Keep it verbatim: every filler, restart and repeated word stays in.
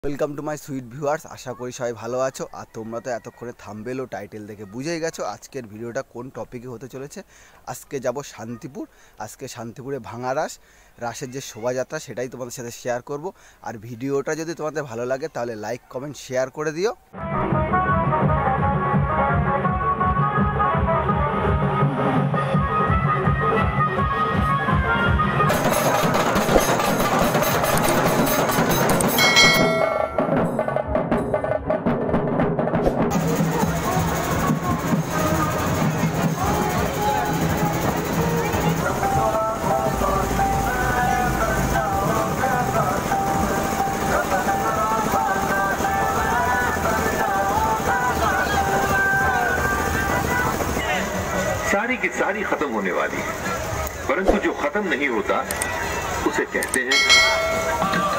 Welcome to my sweet viewers. আশা করি সবাই ভালো আছো। আর তোমরা তো এতক্ষণে থাম্বনেল ও টাইটেল দেখে বুঝেই গেছো আজকের ভিডিওটা কোন টপিকে হতে চলেছে। আজকে যাব শান্তিপুর। আজকে শান্তিপুরে ভাঙা রাস রাসের যে শোভাযাত্রা সেটাই তোমাদের সাথে শেয়ার করব। আর ভিডিওটা যদি তোমাদের ভালো লাগে তাহলে লাইক কমেন্ট শেয়ার করে দিও। सारी की सारी खत्म होने वाली है, परंतु जो खत्म नहीं होता उसे कहते हैं